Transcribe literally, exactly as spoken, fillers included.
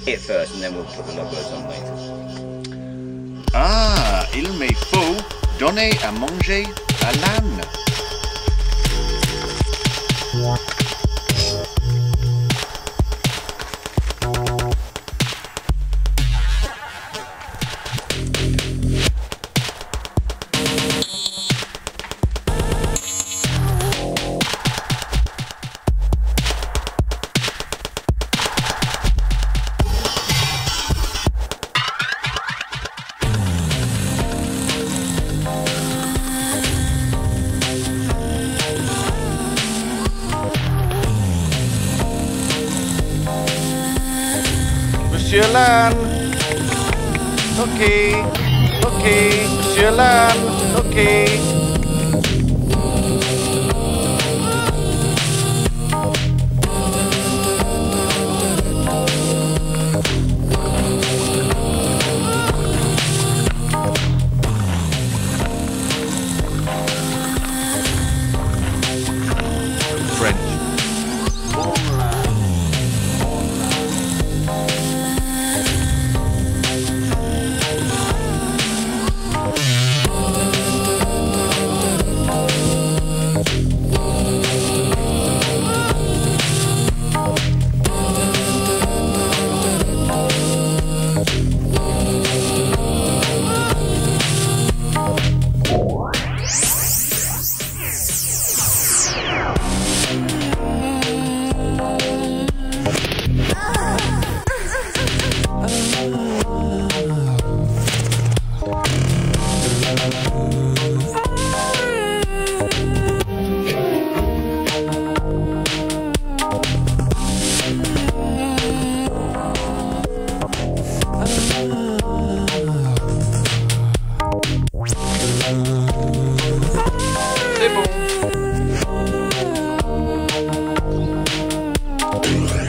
it first and then we'll put the logos on later. Ah, il me faut donner à manger à l'âne. Monsieur l'âne. Ok, ok, Monsieur l'âne, ok. French. C'est bon.